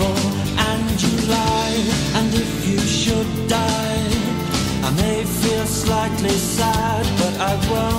and you lie, and if you should die, I may feel slightly sad, but I won't.